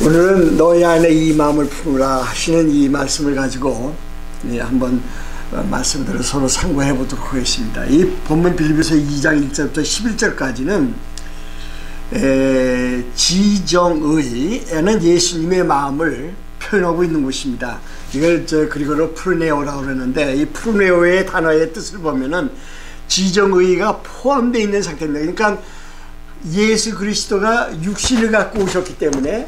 오늘은 너희 안에 이 마음을 품으라 하시는 이 말씀을 가지고 한번 말씀들을 서로 상고해 보도록 하겠습니다. 이 본문 빌립보서 2장 1절부터 11절까지는 지정의에는 예수님의 마음을 표현하고 있는 곳입니다. 이걸 그리고로 프루네오라고 그러는데, 이 프루네오의 단어의 뜻을 보면은 지정의가 포함되어 있는 상태입니다. 그러니까 예수 그리스도가 육신을 갖고 오셨기 때문에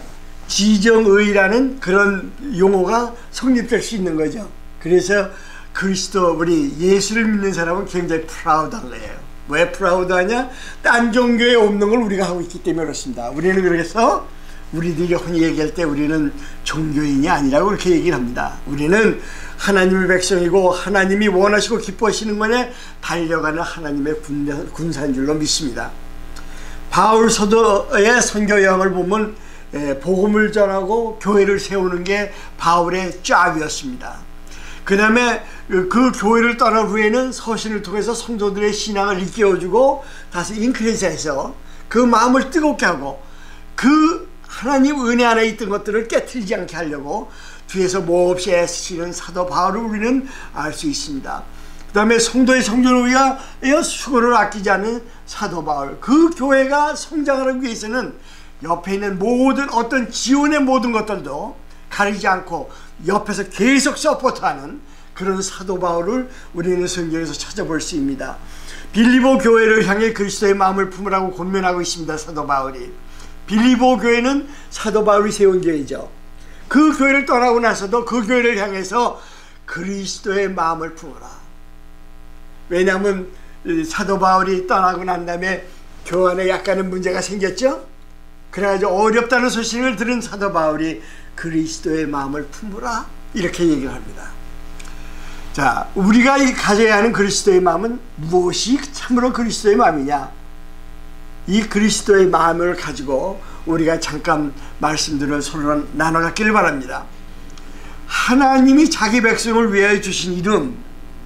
지정의라는 그런 용어가 성립될 수 있는 거죠. 그래서 그리스도, 우리 예수를 믿는 사람은 굉장히 프라우드한 거예요. 왜 프라우드하냐? 딴 종교에 없는 걸 우리가 하고 있기 때문에 그렇습니다. 우리는 그래서 우리들이 흔히 얘기할 때 우리는 종교인이 아니라고 그렇게 얘기를 합니다. 우리는 하나님의 백성이고 하나님이 원하시고 기뻐하시는 것에 달려가는 하나님의 군사인 줄로 믿습니다. 바울 사도의 선교 여행을 보면 복음을 전하고 교회를 세우는 게 바울의 짭이었습니다. 그 다음에 그 교회를 떠난 후에는 서신을 통해서 성도들의 신앙을 일깨워주고 다시 인크레이스해서 그 마음을 뜨겁게 하고 그 하나님 은혜 안에 있던 것들을 깨트리지 않게 하려고 뒤에서 몹시 애쓰시는 사도 바울을 우리는 알 수 있습니다. 그 다음에 성도의 성전을 위하여 수고를 아끼지 않는 사도 바울, 그 교회가 성장하기 위해서는 옆에 있는 모든 어떤 지원의 모든 것들도 가리지 않고 옆에서 계속 서포트하는 그런 사도 바울을 우리는 성경에서 찾아볼 수 있습니다. 빌립보 교회를 향해 그리스도의 마음을 품으라고 권면하고 있습니다. 사도 바울이. 빌립보 교회는 사도 바울이 세운 교회죠. 그 교회를 떠나고 나서도 그 교회를 향해서 그리스도의 마음을 품으라. 왜냐하면 사도 바울이 떠나고 난 다음에 교환에 약간의 문제가 생겼죠. 그래가지고 어렵다는 소식을 들은 사도 바울이 그리스도의 마음을 품으라 이렇게 얘기를 합니다. 자, 우리가 가져야 하는 그리스도의 마음은 무엇이 참으로 그리스도의 마음이냐? 이 그리스도의 마음을 가지고 우리가 잠깐 말씀들을 서로 나눠 갖기를 바랍니다. 하나님이 자기 백성을 위하여 주신 이름,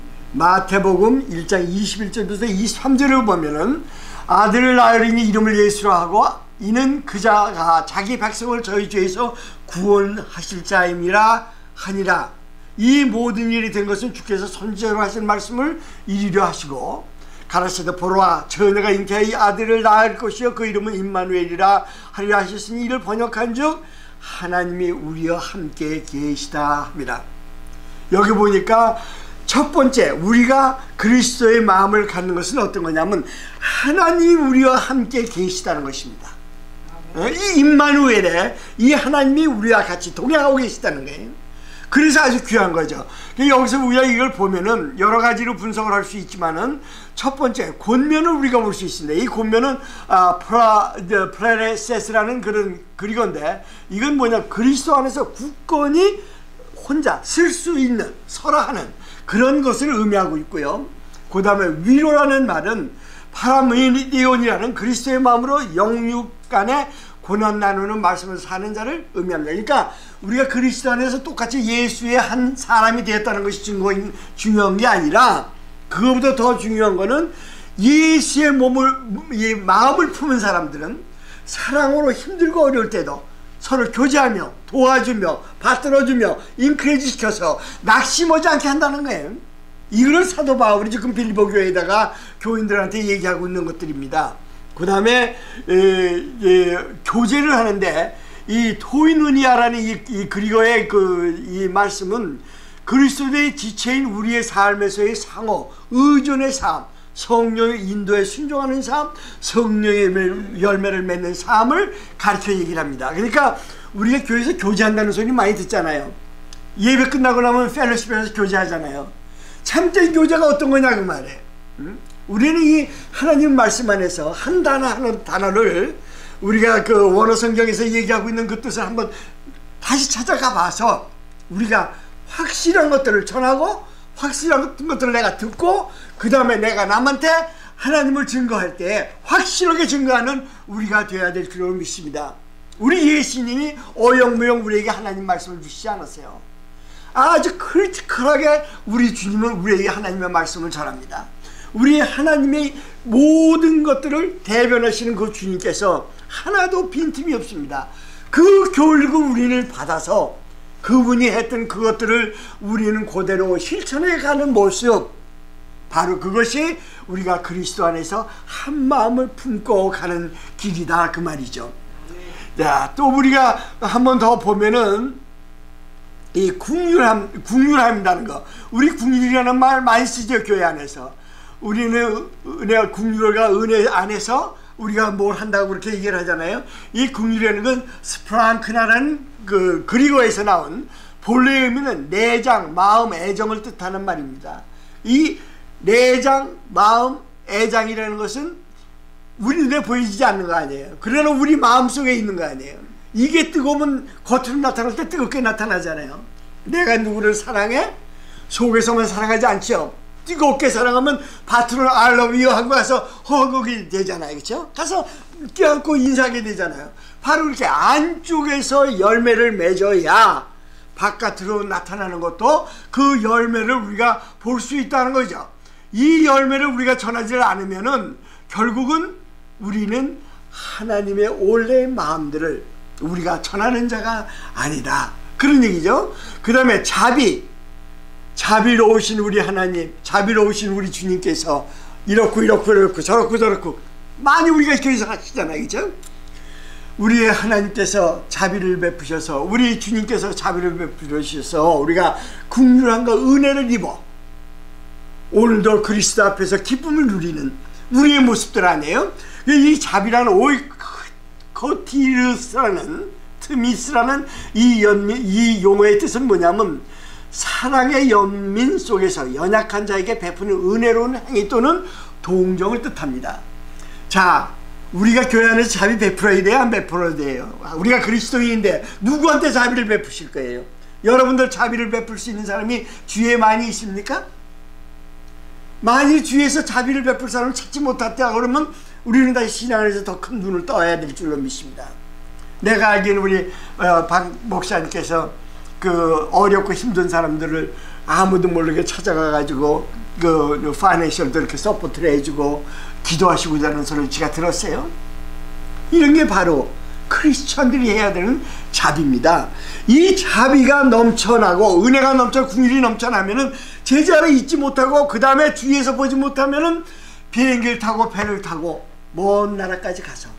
마태복음 1장 21절부터 23절을 보면은 아들을 낳으리니 이름을 예수로 하고 이는 그자가 자기 백성을 저희 죄에서 구원하실 자임이라 하니라. 이 모든 일이 된 것은 주께서 선지자로 하신 말씀을 이루려 하시고 가라사대 보라 처녀가 잉태하여 아들을 낳을 것이요 그 이름은 임마누엘이라 하리라 하셨으니 이를 번역한 즉 하나님이 우리와 함께 계시다 합니다. 여기 보니까 첫 번째 우리가 그리스도의 마음을 갖는 것은 어떤 거냐면 하나님이 우리와 함께 계시다는 것입니다. 이 임마누엘에 이 하나님이 우리와 같이 동행하고 계시다는 거예요. 그래서 아주 귀한 거죠. 여기서 우리가 이걸 보면은 여러 가지로 분석을 할 수 있지만은 첫 번째 권면을 우리가 볼 수 있습니다. 이 권면은 프레세스라는 그런 그리건데 이건 뭐냐, 그리스도 안에서 굳건히 혼자 쓸 수 있는 설화하는 그런 것을 의미하고 있고요. 그 다음에 위로라는 말은 파라메니디온이라는 그리스도의 마음으로 영육 간에 고난 나누는 말씀을 사는 자를 의미합니다. 그러니까 우리가 그리스도 안에서 똑같이 예수의 한 사람이 되었다는 것이 중요한 게 아니라 그것보다 더 중요한 거는 예수의 마음을 품은 사람들은 사랑으로 힘들고 어려울 때도 서로 교제하며 도와주며 받들어주며 인크레이지 시켜서 낙심하지 않게 한다는 거예요. 이거를 사도 바울이 지금 빌립보 교회에다가 교인들한테 얘기하고 있는 것들입니다. 그 다음에 교제를 하는데 이 토이누니아라는 이 그리고의 이 말씀은 그리스도의 지체인 우리의 삶에서의 상호 의존의 삶, 성령의 인도에 순종하는 삶, 성령의 열매를 맺는 삶을 가르쳐 얘기를 합니다. 그러니까 우리가 교회에서 교제한다는 소리 많이 듣잖아요. 예배 끝나고 나면 펠로십에서 교제하잖아요. 참된 교제가 어떤 거냐 그 말이에요. 우리는 이 하나님 말씀 안에서 한 단어 한 단어를 우리가 그 원어 성경에서 얘기하고 있는 그 뜻을 한번 다시 찾아가 봐서 우리가 확실한 것들을 전하고 확실한 것들을 내가 듣고 그 다음에 내가 남한테 하나님을 증거할 때 확실하게 증거하는 우리가 되어야 될 줄로 믿습니다. 우리 예수님이 어영무영 우리에게 하나님 말씀을 주시지 않았어요. 아주 크리티컬하게 우리 주님은 우리에게 하나님의 말씀을 전합니다. 우리 하나님의 모든 것들을 대변하시는 그 주님께서 하나도 빈틈이 없습니다. 그 교육을 우리는 받아서 그분이 했던 그것들을 우리는 그대로 실천해 가는 모습, 바로 그것이 우리가 그리스도 안에서 한 마음을 품고 가는 길이다 그 말이죠. 자, 또 우리가 한 번 더 보면은 이 국률함이라는 거, 우리 국률이라는 말 많이 쓰죠 교회 안에서. 우리는 국률과 은혜 안에서 우리가 뭘 한다고 그렇게 얘기를 하잖아요. 이 국률이라는 건 스프랑크나라는 그 그리고에서 나온 본래 의미는 내장, 마음, 애정을 뜻하는 말입니다. 이 내장, 마음, 애장이라는 것은 우리 눈에 보이지 않는 거 아니에요. 그러나 우리 마음속에 있는 거 아니에요. 이게 뜨거우면 겉으로 나타날 때 뜨겁게 나타나잖아요. 내가 누구를 사랑해? 속에서만 사랑하지 않죠. 뜨겁게 사랑하면 밭으로 I love you 하고 가서 허걱이 되잖아요. 그렇죠? 가서 껴안고 인사하게 되잖아요. 바로 이렇게 안쪽에서 열매를 맺어야 바깥으로 나타나는 것도 그 열매를 우리가 볼 수 있다는 거죠. 이 열매를 우리가 전하지 않으면은 결국은 우리는 하나님의 원래의 마음들을 우리가 전하는 자가 아니다. 그런 얘기죠. 그 다음에 자비로우신 우리 하나님, 자비로우신 우리 주님께서 이렇고 저렇고 많이 우리가 이렇게 하시잖아요. 그죠? 우리의 하나님께서 자비를 베푸셔서, 우리 주님께서 자비를 베푸셔서 우리가 긍휼함과 은혜를 입어 오늘도 그리스도 앞에서 기쁨을 누리는 우리의 모습들 아니에요? 이 자비라는 오이코티르스라는 트미스라는 이 용어의 뜻은 뭐냐면 사랑의 연민 속에서 연약한 자에게 베푸는 은혜로운 행위 또는 동정을 뜻합니다. 자, 우리가 교회 안에서 자비 베풀어야 돼요? 안 베풀어야 돼요? 우리가 그리스도인인데 누구한테 자비를 베푸실 거예요? 여러분들 자비를 베풀 수 있는 사람이 주위에 많이 있습니까? 만일 주위에서 자비를 베풀 사람을 찾지 못했다 그러면 우리는 다시 신앙 안에서 더 큰 눈을 떠야 될 줄로 믿습니다. 내가 알기에는 우리 박 목사님께서 그 어렵고 힘든 사람들을 아무도 모르게 찾아가가지고 그 파이낸셜도 이렇게 서포트를 해주고 기도하시고 자는 소리를 제가 들었어요. 이런 게 바로 크리스천들이 해야 되는 자비입니다. 이 자비가 넘쳐나고 은혜가 넘쳐 긍휼이 넘쳐나면은 제자를 잊지 못하고 그 다음에 주위에서 보지 못하면은 비행기를 타고 배를 타고 먼 나라까지 가서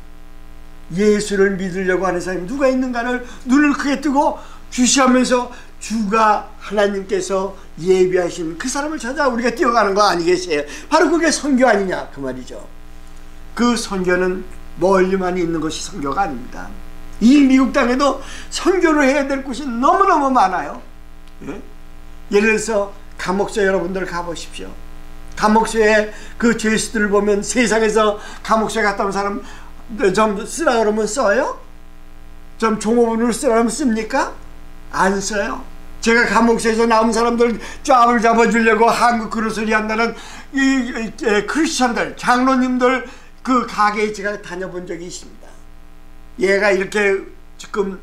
예수를 믿으려고 하는 사람이 누가 있는가를 눈을 크게 뜨고 주시하면서 주가 하나님께서 예비하신 그 사람을 찾아 우리가 뛰어가는 거 아니겠어요? 바로 그게 선교 아니냐 그 말이죠. 그 선교는 멀리만 있는 것이 선교가 아닙니다. 이 미국 땅에도 선교를 해야 될 곳이 너무너무 많아요. 예? 예를 들어서 감옥소 여러분들 가보십시오. 감옥소에 그 죄수들을 보면 세상에서 감옥소에 갔다 온 사람 좀 쓰라 그러면 써요? 좀 종업원으로 쓰라 그러면 씁니까? 안 써요. 제가 감옥소에서 나온 사람들 쫙을 잡아주려고 한국 그릇소리 한다는 이 크리스천들, 장로님들 그 가게에 제가 다녀본 적이 있습니다. 얘가 이렇게 지금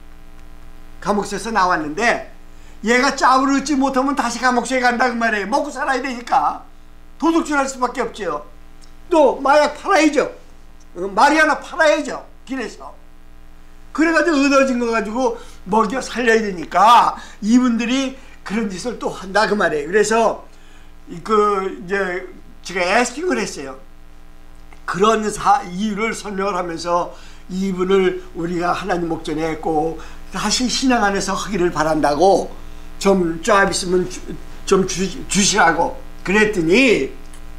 감옥소에서 나왔는데 얘가 짝을 얻지 못하면 다시 감옥소에 간다 그 말이에요. 먹고 살아야 되니까 도둑질 할 수밖에 없죠. 또 마약 팔아야죠. 마리아나 팔아야죠. 길에서. 그래가지고 얻어진 거 가지고 먹여 살려야 되니까 이분들이 그런 짓을 또 한다 그 말이에요. 그래서 그 이제 제가 애스킹을 했어요. 그런 이유를 설명을 하면서 이분을 우리가 하나님 목전에 꼭 다시 신앙 안에서 하기를 바란다고 좀 있으면 좀 주시라고 그랬더니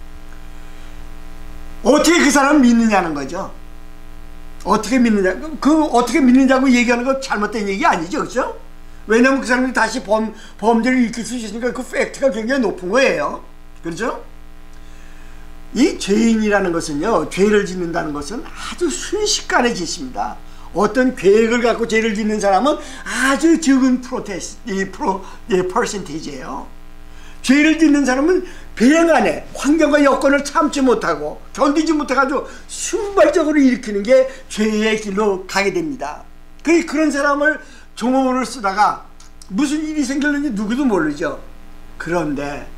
어떻게 그 사람을 믿느냐는 거죠. 어떻게 믿느냐, 어떻게 믿느냐고 얘기하는 거 잘못된 얘기 아니죠, 그렇죠? 왜냐면 그 사람이 다시 범죄를 일으킬 수 있으니까 그 팩트가 굉장히 높은 거예요, 그렇죠? 이 죄인이라는 것은요, 죄를 짓는다는 것은 아주 순식간에 짓습니다. 어떤 계획을 갖고 죄를 짓는 사람은 아주 적은 퍼센테이지예요. 죄를 짓는 사람은 배행 안에 환경과 여건을 참지 못하고 견디지 못해가지고 순발적으로 일으키는 게 죄의 길로 가게 됩니다. 그런 사람을 종업원을 쓰다가 무슨 일이 생겼는지 누구도 모르죠. 그런데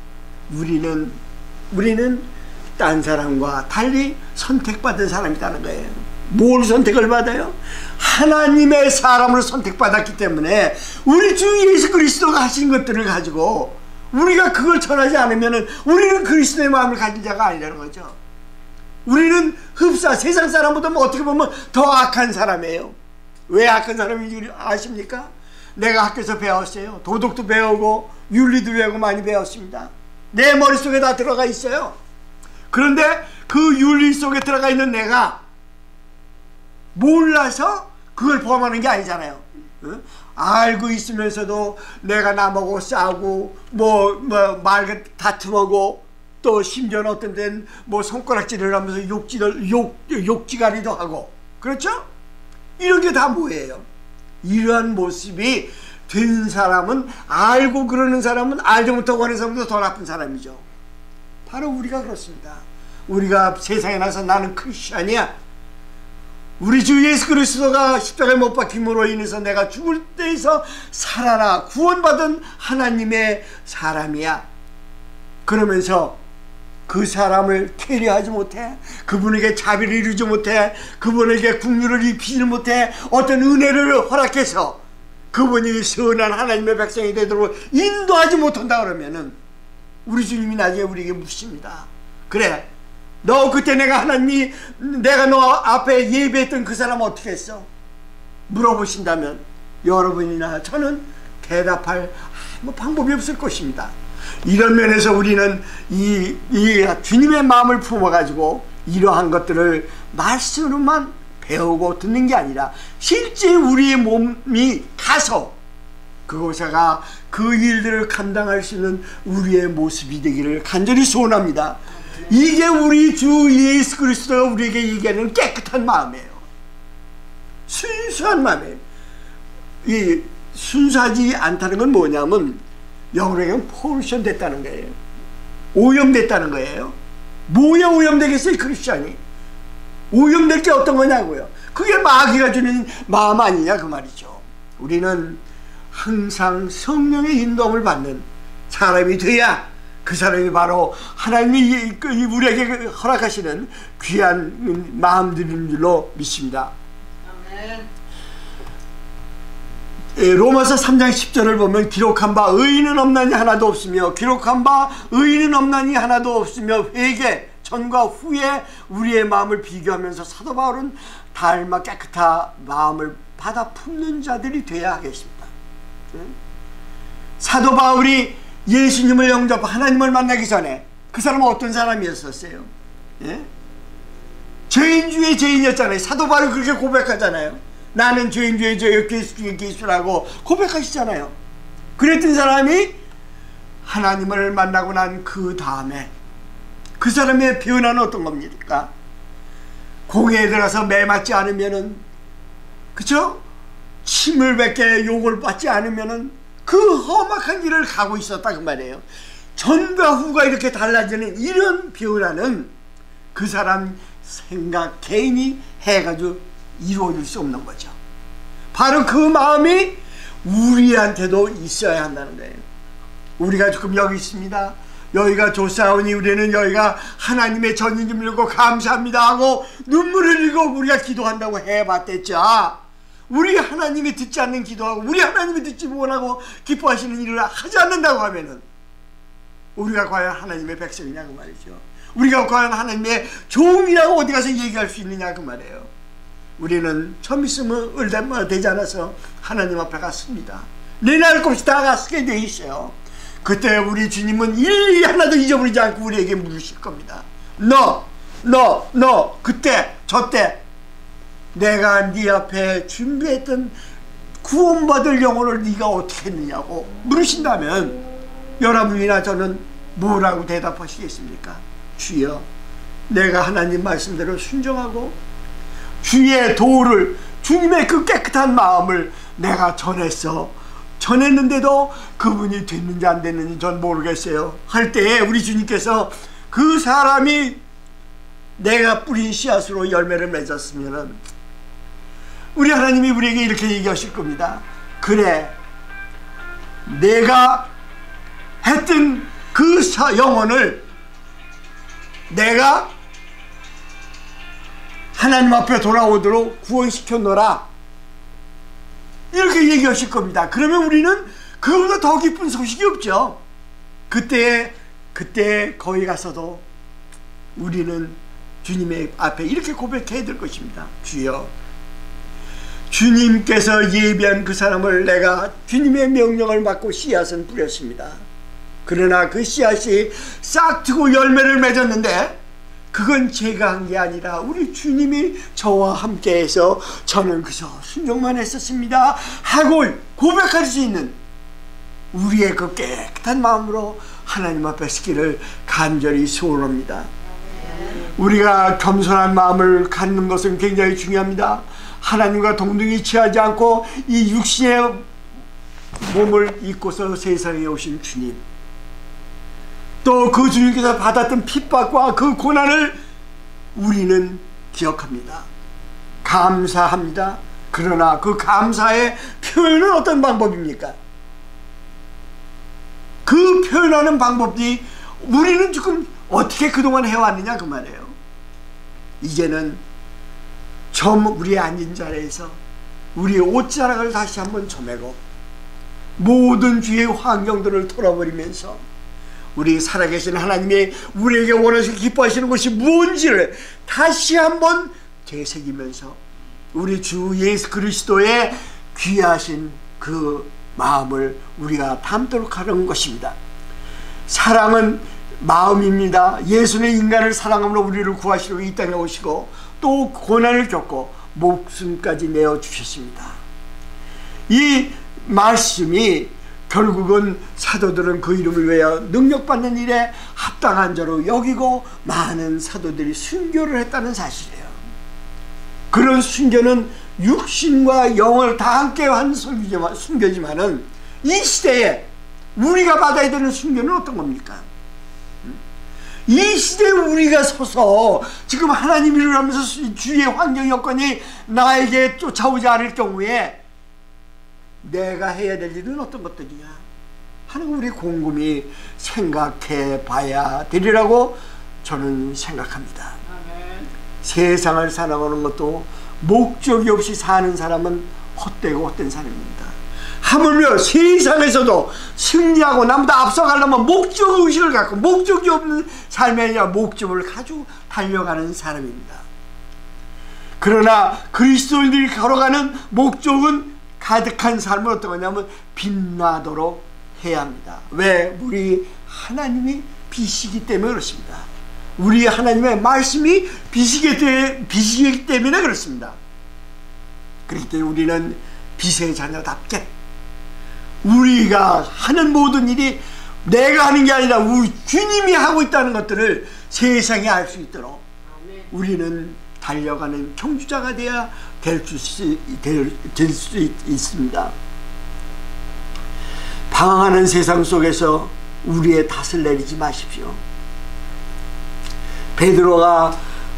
우리는 딴 사람과 달리 선택받은 사람이라는 거예요. 뭘 선택을 받아요? 하나님의 사람으로 선택받았기 때문에 우리 주 예수 그리스도가 하신 것들을 가지고 우리가 그걸 전하지 않으면 우리는 그리스도의 마음을 가진 자가 아니라는 거죠. 우리는 흡사 세상 사람보다 어떻게 보면 더 악한 사람이에요. 왜 악한 사람인지 아십니까? 내가 학교에서 배웠어요. 도덕도 배우고 윤리도 배우고 많이 배웠습니다. 내 머릿속에 다 들어가 있어요. 그런데 그 윤리 속에 들어가 있는 내가 몰라서 그걸 범하는 게 아니잖아요. 응? 알고 있으면서도 내가 남하고 싸우고 말 다툼하고 또 심지어는 어떤 데는 손가락질을 하면서 욕지가리도 하고, 그렇죠? 이런 게 다 뭐예요? 이러한 모습이 된 사람은, 알고 그러는 사람은 알지 못하고 하는 사람보다 더 나쁜 사람이죠. 바로 우리가 그렇습니다. 우리가 세상에 나서 나는 크리스찬이야, 우리 주 예수 그리스도가 십자가에 못 박힘으로 인해서 내가 죽을 때에서 살아나 구원받은 하나님의 사람이야, 그러면서 그 사람을 캐리하지 못해, 그분에게 자비를 이루지 못해, 그분에게 긍휼을 입히지 못해, 어떤 은혜를 허락해서 그분이 선한 하나님의 백성이 되도록 인도하지 못한다 그러면은 우리 주님이 나중에 우리에게 묻습니다. 그래, 너 그때 내가 너 앞에 예배했던 그 사람 어떻게 했어? 물어보신다면 여러분이나 저는 대답할 방법이 없을 것입니다. 이런 면에서 우리는 이 주님의 마음을 품어가지고 이러한 것들을 말씀으로만 배우고 듣는 게 아니라 실제 우리의 몸이 가서 그곳에가 그 일들을 감당할 수 있는 우리의 모습이 되기를 간절히 소원합니다. 이게 우리 주 예수 그리스도가 우리에게 얘기하는 깨끗한 마음이에요. 순수한 마음이에요. 이 순수하지 않다는 건 뭐냐면 영어로 얘기하면 포르션 됐다는 거예요. 오염됐다는 거예요. 뭐에 오염되겠어요, 크리스찬이? 오염될 게 어떤 거냐고요. 그게 마귀가 주는 마음 아니냐 그 말이죠. 우리는 항상 성령의 인도함을 받는 사람이 돼야 그 사람이 바로 하나님이 우리에게 허락하시는 귀한 마음들인 줄로 믿습니다. 아멘. 로마서 3장 10절을 보면 기록한 바 의인은 없나니 하나도 없으며 기록한 바 의인은 없나니 하나도 없으며 회개 전과 후에 우리의 마음을 비교하면서 사도 바울은 닮아 깨끗한 마음을 받아 품는 자들이 되어야 하겠습니다. 사도 바울이 예수님을 영접하고 하나님을 만나기 전에 그 사람은 어떤 사람이었었어요? 예? 죄인 중에 죄인이었잖아요. 사도 바울이 그렇게 고백하잖아요. 나는 죄인 중에 죄요 그리스도 중에 그리스도라고 고백하시잖아요. 그랬던 사람이 하나님을 만나고 난 그 다음에 그 사람의 변화는 어떤 겁니까? 공회에 들어서 매 맞지 않으면은, 그쵸? 침을 뱉게 욕을 받지 않으면은 그 험악한 길을 가고 있었다 그 말이에요. 전과 후가 이렇게 달라지는 이런 변화는 그 사람 생각 개인이 해가지고 이루어질 수 없는 거죠. 바로 그 마음이 우리한테도 있어야 한다는 거예요. 우리가 지금 여기 있습니다. 여기가 조사오니 우리는 여기가 하나님의 전인지 밀고 감사합니다 하고 눈물을 흘리고 우리가 기도한다고 해봤댔죠. 우리 하나님이 듣지 않는 기도하고 우리 하나님이 듣지 못하고 기뻐하시는 일을 하지 않는다고 하면은 우리가 과연 하나님의 백성이냐 그 말이죠. 우리가 과연 하나님의 종이라고 어디 가서 얘기할 수 있느냐 그 말이에요. 우리는 처음 있으면 얼마 되지 않아서 하나님 앞에 갔습니다. 내날 곱이 다 갔게 돼 있어요. 그때 우리 주님은 일일이 하나도 잊어버리지 않고 우리에게 물으실 겁니다. 너 그때 저때 내가 네 앞에 준비했던 구원받을 영혼을 네가 어떻게 했느냐고 물으신다면 여러분이나 저는 뭐라고 대답하시겠습니까? 주여, 내가 하나님 말씀대로 순종하고 주의 도를, 주님의 그 깨끗한 마음을 내가 전했는데도 그분이 됐는지 안 됐는지 전 모르겠어요 할 때에 우리 주님께서 그 사람이 내가 뿌린 씨앗으로 열매를 맺었으면 우리 하나님이 우리에게 이렇게 얘기하실 겁니다. 그래, 내가 했던 그 영혼을 내가 하나님 앞에 돌아오도록 구원시켰노라, 이렇게 얘기하실 겁니다. 그러면 우리는 그보다 더 기쁜 소식이 없죠. 그때 거기 가서도 우리는 주님의 앞에 이렇게 고백해야 될 것입니다. 주여, 주님께서 예비한 그 사람을 내가 주님의 명령을 받고 씨앗은 뿌렸습니다. 그러나 그 씨앗이 싹트고 열매를 맺었는데 그건 제가 한 게 아니라 우리 주님이 저와 함께해서 저는 그저 순종만 했었습니다 하고 고백할 수 있는 우리의 그 깨끗한 마음으로 하나님 앞에 서기를 간절히 소원합니다. 우리가 겸손한 마음을 갖는 것은 굉장히 중요합니다. 하나님과 동등히 취하지 않고 이 육신의 몸을 입고서 세상에 오신 주님, 또 그 주님께서 받았던 핍박과 그 고난을 우리는 기억합니다. 감사합니다. 그러나 그 감사의 표현은 어떤 방법입니까? 그 표현하는 방법이 우리는 지금 어떻게 그동안 해왔느냐 그 말이에요. 이제는 우리의 앉은 자리에서 우리의 옷자락을 다시 한번 조매고 모든 주의 환경들을 털어버리면서 우리 살아계신 하나님이 우리에게 원하시고 기뻐하시는 것이 무엇인지를 다시 한번 되새기면서 우리 주 예수 그리스도의 귀하신 그 마음을 우리가 담도록 하는 것입니다. 사랑은 마음입니다. 예수는 인간을 사랑함으로 우리를 구하시려고 이 땅에 오시고 또 고난을 겪고 목숨까지 내어주셨습니다. 이 말씀이 결국은 사도들은 그 이름을 위하여 능력받는 일에 합당한 자로 여기고 많은 사도들이 순교를 했다는 사실이에요. 그런 순교는 육신과 영을 다 함께 한 순교지만은 이 시대에 우리가 받아야 되는 순교는 어떤 겁니까? 이 시대에 우리가 서서 지금 하나님 일을 하면서 주위의 환경 여건이 나에게 쫓아오지 않을 경우에 내가 해야 될 일은 어떤 것들이냐 하는 우리 곰곰이 생각해 봐야 되리라고 저는 생각합니다. 세상을 살아가는 것도 목적이 없이 사는 사람은 헛되고 헛된 사람입니다. 하물며 세상에서도 승리하고 남보다 앞서가려면 목적의식을 갖고 목적이 없는 삶이 아니라 목적을 가지고 달려가는 사람입니다. 그러나 그리스도인들이 걸어가는 목적은 가득한 삶을 어떤 거냐면 빛나도록 해야 합니다. 왜? 우리 하나님이 빛이기 때문에 그렇습니다. 우리 하나님의 말씀이 빛이기 때문에 그렇습니다. 그렇기 때문에 우리는 빛의 자녀답게 우리가 하는 모든 일이 내가 하는 게 아니라 우리 주님이 하고 있다는 것들을 세상에 알 수 있도록 우리는 달려가는 경주자가 되어야 될 수 있습니다. 방황하는 세상 속에서 우리의 탓을 내리지 마십시오. 베드로가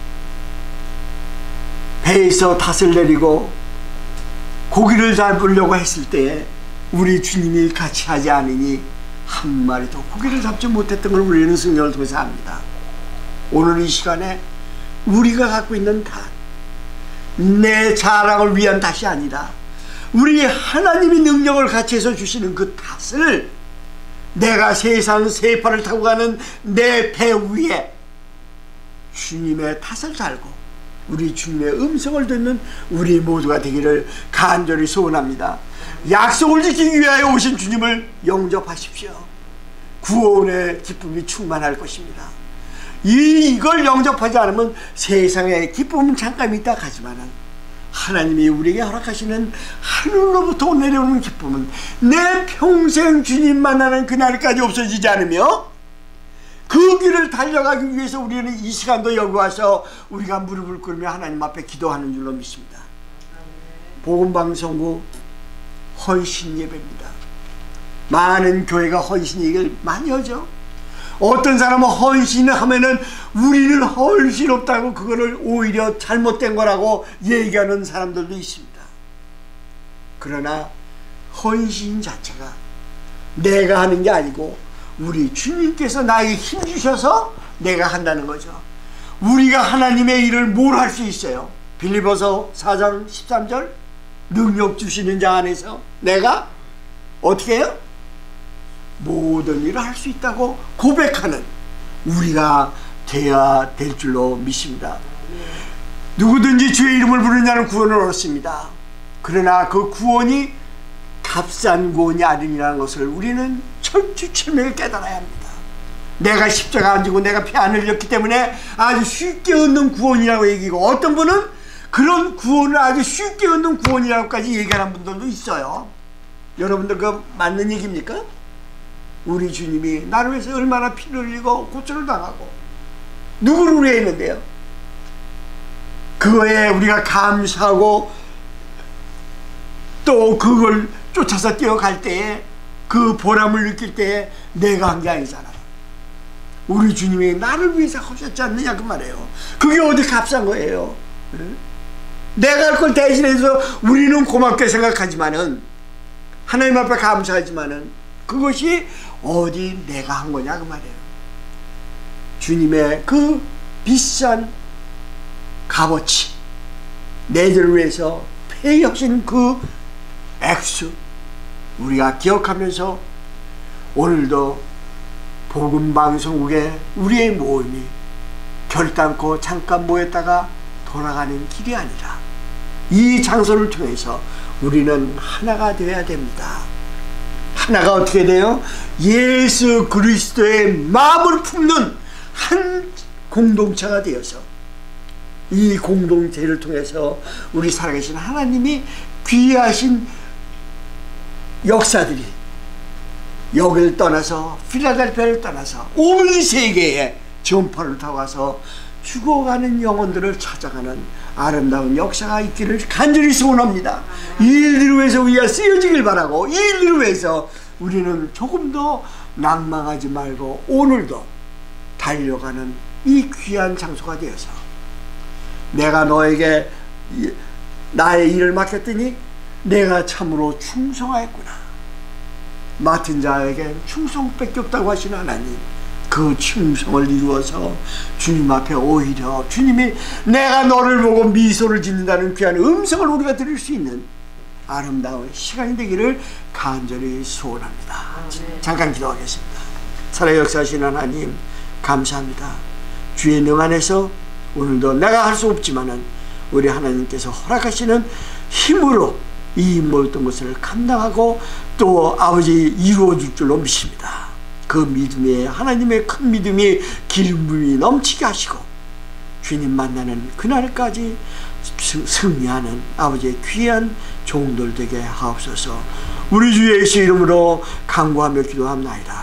배에서 탓을 내리고 고기를 잡으려고 했을 때에 우리 주님이 같이 하지 않으니 한 마리도 고기를 잡지 못했던 걸 우리는 성경을 통해서 압니다. 오늘 이 시간에 우리가 갖고 있는 탓, 내 자랑을 위한 탓이 아니라 우리 하나님이 능력을 같이 해서 주시는 그 탓을 내가 세상 세파를 타고 가는 내 배 위에 주님의 탓을 달고 우리 주님의 음성을 듣는 우리 모두가 되기를 간절히 소원합니다. 약속을 지키기 위하여 오신 주님을 영접하십시오. 구원의 기쁨이 충만할 것입니다. 이걸 영접하지 않으면 세상의 기쁨은 잠깐 있다 가지만은 하나님이 우리에게 허락하시는 하늘로부터 내려오는 기쁨은 내 평생 주님 만나는 그날까지 없어지지 않으며 그 길을 달려가기 위해서 우리는 이 시간도 여기 와서 우리가 무릎을 꿇으며 하나님 앞에 기도하는 줄로 믿습니다. 복음방송국 헌신 예배입니다. 많은 교회가 헌신 얘기를 많이 하죠. 어떤 사람은 헌신을 하면은 우리는 헌신 없다고 그거를 오히려 잘못된 거라고 얘기하는 사람들도 있습니다. 그러나 헌신 자체가 내가 하는 게 아니고 우리 주님께서 나에게 힘 주셔서 내가 한다는 거죠. 우리가 하나님의 일을 뭘 할 수 있어요? 빌립보서 4장 13절 능력 주시는 자 안에서 내가 어떻게 해요? 모든 일을 할 수 있다고 고백하는 우리가 되어야 될 줄로 믿습니다. 누구든지 주의 이름을 부르는 자는 구원을 얻습니다. 그러나 그 구원이 값싼 구원이 아니라는 것을 우리는 철두철미를 깨달아야 합니다. 내가 십자가 안 지고 내가 피 안 흘렸기 때문에 아주 쉽게 얻는 구원이라고 얘기하고, 어떤 분은 그런 구원을 아주 쉽게 얻는 구원이라고까지 얘기하는 분들도 있어요. 여러분들 그 맞는 얘기입니까? 우리 주님이 나를 위해서 얼마나 피를 흘리고 고초를 당하고 누구를 위해 했는데요? 그거에 우리가 감사하고 또 그걸 쫓아서 뛰어갈 때에 그 보람을 느낄 때에 내가 한 게 아니잖아요. 우리 주님이 나를 위해서 하셨지 않느냐 그 말이에요. 그게 어디 값싼 거예요? 내가 할 걸 대신해서 우리는 고맙게 생각하지만은, 하나님 앞에 감사하지만은 그것이 어디 내가 한 거냐 그 말이에요. 주님의 그 비싼 값어치, 내들을 위해서 폐하신 그 액수 우리가 기억하면서 오늘도 복음방송국에 우리의 모임이 결단코 잠깐 모였다가 돌아가는 길이 아니라 이 장소를 통해서 우리는 하나가 되어야 됩니다. 하나가 어떻게 돼요? 예수 그리스도의 마음을 품는 한 공동체가 되어서 이 공동체를 통해서 우리 살아계신 하나님이 귀하신 역사들이 여기를 떠나서 필라델피아를 떠나서 온 세계에 전파를 타고 가서 죽어가는 영혼들을 찾아가는 아름다운 역사가 있기를 간절히 소원합니다. 이 일들을 위해서 우리가 쓰여지길 바라고, 이 일들을 위해서 우리는 조금 더 낭망하지 말고 오늘도 달려가는 이 귀한 장소가 되어서, 내가 너에게 나의 일을 맡겼더니 내가 참으로 충성하였구나, 맡은 자에게 충성밖에 없다고 하시는 하나님, 그 충성을 이루어서 주님 앞에 오히려 주님이 내가 너를 보고 미소를 짓는다는 귀한 음성을 우리가 들을 수 있는 아름다운 시간이 되기를 간절히 소원합니다. 잠깐 기도하겠습니다. 살아 역사하시는 하나님 감사합니다. 주의 능 안에서 오늘도 내가 할 수 없지만은 우리 하나님께서 허락하시는 힘으로 이 모든 것을 감당하고 또 아버지 이루어질 줄로 믿습니다. 그 믿음에 하나님의 큰 믿음이 기름부음이 넘치게 하시고 주님 만나는 그날까지 승리하는 아버지의 귀한 종들 되게 하옵소서. 우리 주 예수 이름으로 간구하며 기도합나이다.